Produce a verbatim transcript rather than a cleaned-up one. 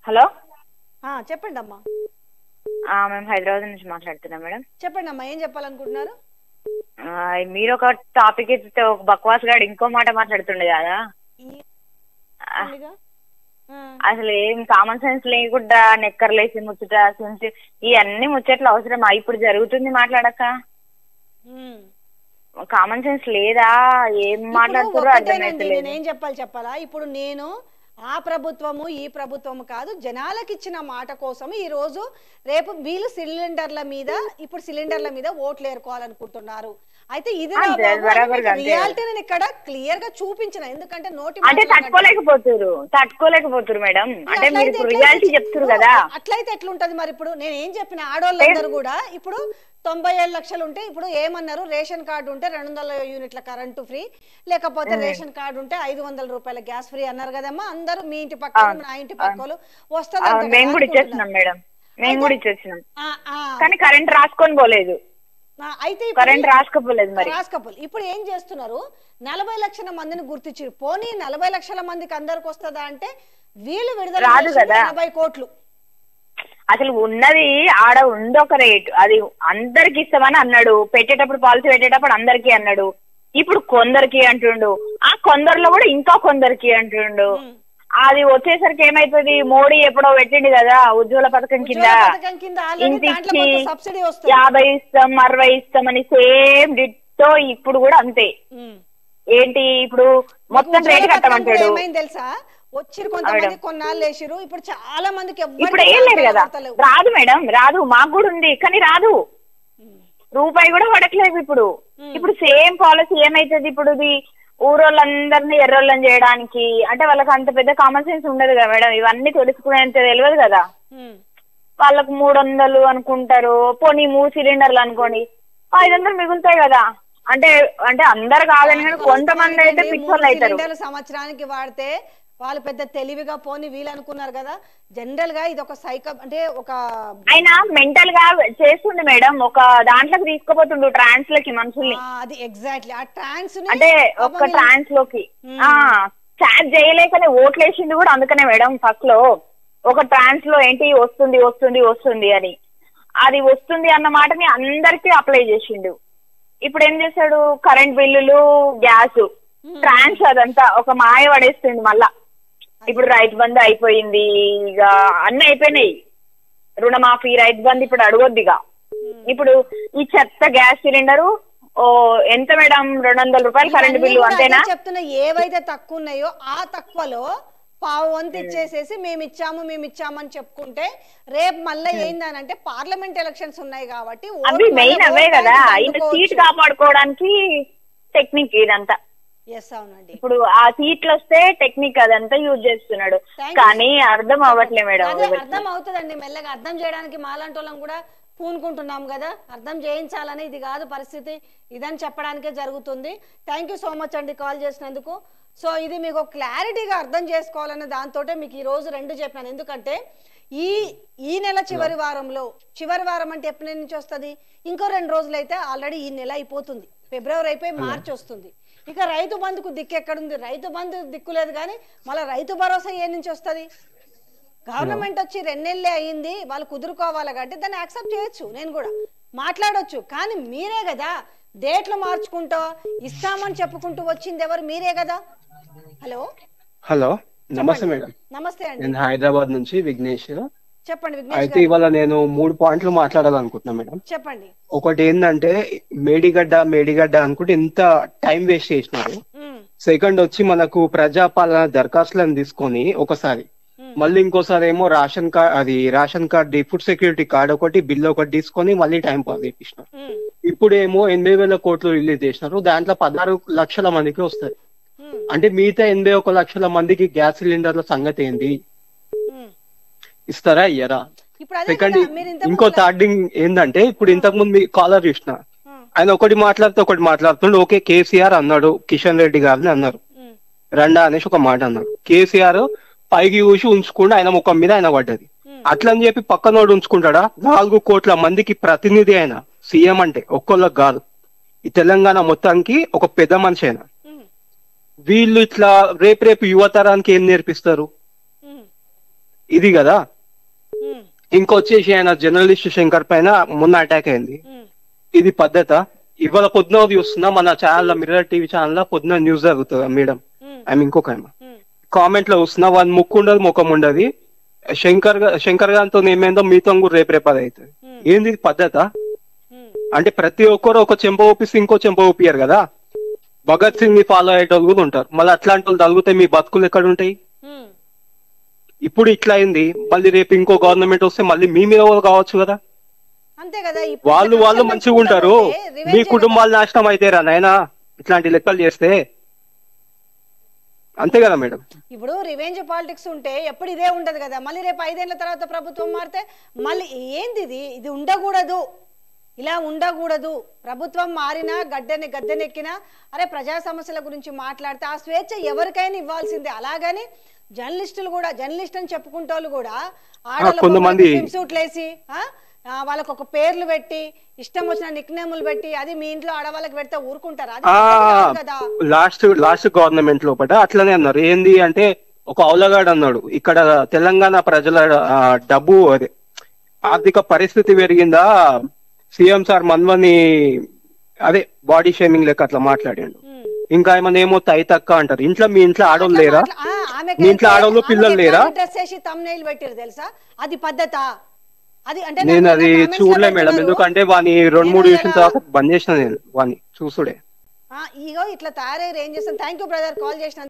Hello చెప్పండి అమ్మా. మేము హైదరాబాద్ నుంచి మాట్లాడుతున్నాం మేడం. చెప్పండి అమ్మా, ఏం చెప్పాలనుకుంటున్నారు? మీరు ఒక టాపిక్ ఇస్తే ఒక బక్వాస్ గాడు ఇంకో మాట మాట్లాడుతుండే కదా, అసలు ఏం కామన్ సెన్స్ లేకుండా నెక్కర్లేసి ముచ్చట ఇవన్నీ ముచ్చట్లు అవసరమా? ఇప్పుడు జరుగుతుంది మాట్లాడక. కామన్ సెన్స్ లేదా? ఏం మాట్లాడుతారో అర్థమైతలేదు. నేనేం చెప్పాలి చెప్పాలా? ఇప్పుడు నేను ఆ ప్రభుత్వము ఈ ప్రభుత్వము కాదు, జనాలకు ఇచ్చిన మాట కోసం ఈ రోజు రేపు వీళ్ళు సిలిండర్ల మీద ఇప్పుడు సిలిండర్ల మీద ఓట్లు ఏరుకోవాలనుకుంటున్నారు. అయితే ఇది రియాలిటీ నేను ఇక్కడ క్లియర్ గా చూపించిన, ఎందుకంటే నోటి అంటే తట్టుకోలేకపోతారు తట్టుకోలేకపోతారు మేడం. అంటే మీరు రియాలిటీ చెప్తారు కదా, అట్లయితే ఎట్లుంటది మరి? ఇప్పుడు నేను ఏం చెప్పిన, ఆడోళ్ళందరూ కూడా ఇప్పుడు తొంభై ఏడు లక్షలు ఉంటే ఇప్పుడు ఏమన్నారు, రేషన్ కార్డు ఉంటే రెండు వందల యూనిట్ల కరెంటు ఫ్రీ, లేకపోతే రేషన్ కార్డు ఉంటే ఐదు వందల రూపాయల గ్యాస్ ఫ్రీ అన్నారు కదమ్మా. అందరూ మీ ఇంటి పక్కన నా ఇంటి పక్కలు వస్తుంది. మేము కూడా ఇచ్చేస్తున్నాం మేడం, మేము కూడా ఇచ్చేస్తున్నాం, కానీ కరెంట్ రాసుకొని పోలేదు. అయితే కరెంట్ రాసుకపోలేదు మరి రాసుకపోలేదు. ఇప్పుడు ఏం చేస్తున్నారు, నలభై లక్షల మందిని గుర్తించారు. పోనీ నలభై లక్షల మందికి అందరికి వస్తుందా అంటే వీళ్ళు విడుదల రాదు కదా, ఎనభై కోట్లు. అసలు ఉన్నది ఆడ ఉంది ఒక రేటు, అది అందరికి ఇస్తామని అన్నాడు. పెట్టేటప్పుడు పాలసీ పెట్టేటప్పుడు అందరికి అన్నాడు, ఇప్పుడు కొందరికి అంటుండు. ఆ కొందరిలో కూడా ఇంకా కొందరికి అంటుండు. అది వచ్చేసరికి ఏమైతుంది, మోడీ ఎప్పుడో పెట్టిండు కదా ఉజ్వల పథకం కింద ఇంటికి యాభై ఇస్తాం అరవై ఇస్తామని, సేమ్ డిట్టో ఇప్పుడు కూడా అంతే. ఏంటి ఇప్పుడు మొత్తం రేటు కట్టమంటాడు. తెలుసా, వచ్చిరు కొంతమంది కొన్నాళ్ళు వేసిరు, ఇప్పుడు చాలా మందికి ఇప్పుడు ఏం లేదు కదా. రాదు మేడం, రాదు, మాకు కూడా ఉంది కానీ రాదు, రూపాయి కూడా పడట్లేదు. ఇప్పుడు ఇప్పుడు సేమ్ పాలసీ ఏమైతుంది, ఇప్పుడు ఇది ఊరోళ్ళందరినీ ఎర్రోళ్ళని చేయడానికి, అంటే వాళ్ళకి అంత పెద్ద కామన్ సెన్స్ ఉండదు కదా మేడం. ఇవన్నీ తెలుసుకునేంత తెలియదు కదా వాళ్ళకు. మూడు వందలు అనుకుంటారు, పోనీ మూడు సిలిండర్లు అనుకోండి, ఐదు వందలు మిగులుతాయి కదా. అంటే అంటే అందరు కాదని కానీ కొంతమంది అయితే పిచ్చోళ్ళు అవుతారు. సంవత్సరానికి వాడితే వాళ్ళు పెద్ద తెలివిగా పోని వీళ్ళు అనుకున్నారు కదా. జనరల్ గా ఇది ఒక సైకో, అంటే ఒక ఆయన మెంటల్ గా చేస్తుండే మేడం, ఒక దాంట్లోకి తీసుకుపోతుండు ట్రాన్స్ లోకి మనుషుల్ని. అది ఎగ్జాక్ట్లీ ఆ ట్రాన్స్ అంటే ఒక ట్రాన్స్ లోకి చాట్ చేయలేకనే ఓట్లు వేసిండు కూడా అందుకనే మేడం. ఫస్ట్ లో ఒక ట్రాన్స్ లో ఏంటి వస్తుంది వస్తుంది వస్తుంది అని, అది వస్తుంది అన్న మాటని అందరికి అప్లై చేసిండు. ఇప్పుడు ఏం చేశాడు, కరెంట్ బిల్లులు గ్యాస్ ట్రాన్స్ అదంతా ఒక మాయ పడేస్తుంది మళ్ళా. ఇప్పుడు రైతు బంధు అయిపోయింది, ఇక అన్ని అయిపోయినాయి, రుణమాఫీ రైతు బంధు ఇప్పుడు అడగొద్దిగా. ఇప్పుడు ఈ చెత్త గ్యాస్ సిలిండరు ఓ ఎంత మేడం, రెండు వందల రూపాయలు కరెంట్ బిల్లు అంతేనా చెప్తున్నా. ఏవైతే తక్కువ ఉన్నాయో ఆ తక్కువలో పావు వంతు ఇచ్చేసేసి మేము ఇచ్చాము మేము ఇచ్చామని చెప్పుకుంటే రేపు మళ్ళీ ఏందనంటే పార్లమెంట్ ఎలక్షన్స్ ఉన్నాయి కాబట్టి అవి మెయిన్ అవే కదా, సీట్ కాపాడుకోవడానికి టెక్నిక్ ఇదంతా. ఇప్పుడు ఆ సీట్లు వస్తే టెక్నిక్ అదంతా యూజ్ చేస్తున్నాడు, కానీ అర్థం అవ్వట్లే మేడం. అర్థం అవుతుందండి, మెల్లగా అర్థం చేయడానికి మాలాంటి వాళ్ళం కూడా పూనుకుంటున్నాం కదా, అర్థం చేయించాలని. ఇది కాదు పరిస్థితి, ఇదని చెప్పడానికే జరుగుతుంది. థ్యాంక్ యూ సో మచ్ అండి కాల్ చేసినందుకు. సో ఇది మీకు క్లారిటీగా అర్థం చేసుకోవాలనే దాంతో మీకు ఈ రోజు రెండు చెప్పినాను. ఎందుకంటే ఈ ఈ నెల చివరి వారంలో, చివరి వారం అంటే ఎప్పటి నుంచి వస్తుంది, ఇంకో రెండు రోజులు అయితే ఆల్రెడీ ఈ నెల అయిపోతుంది, ఫిబ్రవరి అయిపోయి మార్చి వస్తుంది. ఇక రైతు బంధుకు దిక్కు ఎక్కడుంది, రైతు బంధు దిక్కు లేదు. కానీ మళ్ళీ రైతు భరోసా ఏ నుంచి వస్తుంది? గవర్నమెంట్ వచ్చి రెండేళ్ళే అయ్యింది, వాళ్ళు కుదురుకోవాలి కాబట్టి దాన్ని యాక్సెప్ట్ చేయొచ్చు, నేను కూడా మాట్లాడొచ్చు. కానీ మీరే కదా డేట్లు మార్చుకుంటూ ఇస్తామని చెప్పుకుంటూ వచ్చింది ఎవరు? మీరే కదా. హలో హలో నమస్తే మేడం. నమస్తే అండి, నేను హైదరాబాద్ నుంచి విఘ్నేష్. చెప్పండి విఘ్నేష్. అయితే ఇవాళ నేను మూడు పాయింట్లు మాట్లాడాలనుకుంటున్నా మేడం. చెప్పండి. ఒకటి ఏంటంటే మేడిగడ్డ మేడిగడ్డ అనుకుంటే ఎంత టైం వేస్ట్ చేసినారు. సెకండ్ వచ్చి మనకు ప్రజాపాలన దరఖాస్తులను తీసుకొని ఒకసారి, మళ్ళీ ఇంకోసారి ఏమో రేషన్ కార్డ్, అది ration card food security card ఒకటి బిల్ ఒకటి తీసుకొని మళ్ళీ టైం పాస్ చేసినారు. ఇప్పుడు ఏమో ఎనభై వేల కోట్లు రిలీజ్ చేసినారు, దాంట్లో పదహారు లక్షల మందికి వస్తుంది. అంటే మిగతా ఎనభై ఒక లక్షల మందికి గ్యాస్ సిలిండర్ల సంగతి ఏంది, ఇస్తారా ఇయ్యరా? సెకండ్ ఇంకో థర్డ్ ఏంటంటే, ఇప్పుడు ఇంతకు ముందు మీ కాలర్ చూసిన ఆయన ఒకటి మాట్లాడితే ఒకటి మాట్లాడుతుండే. ఓకే కేసీఆర్ అన్నాడు, కిషన్ రెడ్డి గారిని అన్నారు, రండా అనేసి ఒక మాట అన్నాడు. కేసీఆర్ పైకి చూసి ఉంచుకుండా ఆయన ముఖం మీద ఆయన పడ్డది. అట్లని చెప్పి పక్కనోడు ఉంచుకుంటాడా? నాలుగు కోట్ల మందికి ప్రతినిధి ఆయన, సీఎం అంటే ఒక్కొక్కరికి కాదు, ఈ తెలంగాణ మొత్తానికి ఒక పెద్ద మనిషి అయినా. వీళ్ళు ఇట్లా రేపు రేపు యువతరానికి ఏం నేర్పిస్తారు? ఇది కదా. ఉమ్, ఇంకొచ్చేసి ఆయన జర్నలిస్ట్ శంకర్ పైన మొన్న అటాక్ అయింది. ఉమ్, ఇది పద్ధత? ఇవాళ పొద్దున చూస్తున్నా మన ఛానల్ మిర్రర్ టీవీ ఛానల్ పొద్దున న్యూస్ జరుగుతుంది మేడం. ఉమ్, ఆమె ఇంకొక ఆమె ఉమ్, కామెంట్ లో చూస్తున్నా వాళ్ళ ముక్కు ఉండదు ముఖం ఉండదు. శంకర్ గా- శంకర్ గారితో ఏమైందో మీతో కూడా రేపు రేపు అది అవుతుంది. ఏంది ఇది పద్ధత? ఉమ్, అంటే ప్రతి ఒక్కరు ఒక చెంప ఊపిస్తే ఇంకో చెంప ఊపియారు కదా. భగత్ సింగ్ ని ఫాలో అయ్యేటోళ్ళు కూడా ఉంటారు. మళ్ళీ అట్లాంటి వాళ్ళు తగిలితే మీ బతుకులు ఎక్కడ ఉంటాయి? ఉమ్. ఇప్పుడు ఇట్లా అయింది, మళ్ళీ రేపు ఇంకో గవర్నమెంట్ వస్తే మళ్ళీ మీ మీద వాళ్ళు కావచ్చు కదా. అంతే కదా. ఇప్పుడు వాళ్ళు ఇట్లా వాళ్ళు కక్షలు మంచిగా ఉంటారు, పెంచుకుంటా పోతే మీ revenge కుటుంబాలు నాశనం అయితేరా నాయనా ఇట్లాంటి లెక్కలు చేస్తే. అంతే కదా మేడం. ఇప్పుడు రివెంజ్ పాలిటిక్స్ ఉంటే ఎప్పుడు ఇదే ఉండదు కదా. మళ్ళీ రేపు ఐదేళ్ల తర్వాత ప్రభుత్వం మారితే మళ్ళీ ఏంది ఇది ఇది ఉండకూడదు, ఇలా ఉండకూడదు. ప్రభుత్వం మారినా గడ్డని గద్దెనెక్కినా అరే ప్రజా సమస్యల గురించి మాట్లాడితే ఆ స్వేచ్ఛ ఎవరికైనా ఇవ్వాల్సిందే. అలాగని జర్నలిస్టులు కూడా జర్నలిస్ట్ అని చెప్పుకుంటోళ్ళు కూడా కొంతమంది స్విమ్ సూట్లు వేసి ఆ, వాళ్ళకు ఒక పేర్లు పెట్టి ఇష్టం వచ్చిన నిక్ నేములు పెట్టి అది మీ ఇంట్లో ఆడవాళ్ళకి పెడితే ఊరుకుంటారా? అది పద్ధతి కాదు కదా. లాస్ట్ లాస్ట్ గవర్నమెంట్ లోపల అట్లనే అన్నారు. ఏంది అంటే ఒక ఔలగాడు అన్నాడు, ఇక్కడ తెలంగాణ ప్రజల ఆ, డబ్బు అదే ఆర్థిక పరిస్థితి పెరిగిందా, సీఎం సార్ మన్మని అదే బాడీ షేమింగ్ లెక్క అట్లా మాట్లాడాడు. ఉమ్. ఇంకా ఏమన్నా ఏమో తైతక్క అంటారు. ఇంట్లో మీ ఇంట్లో ఆడోళ్ళు అట్లా లేరా? మాట్లా- ఆ, ఆమెకి మీ ఇంట్లో అయితే ఆడోళ్ళు పిల్లలు ఆమెకి లేరా? ఎట్లాంటి డ్రెస్ వేసి thumbnail పెట్టారు తెలుసా? అది పద్ధత? అది అంటే నేను నాకు అది comments లో చూడలే మేడం, పెడుతున్నారు. ఎందుకంటే వాని రెండు మూడు చూసిన తర్వాత బంద్ చేసిన నేను వాని చూసుడే. ఆ, ఇగో ఇట్లా తయారయ్యారు ఏం చేస్తాను. థ్యాంక్ యూ బ్రదర్ కాల్ చేసిన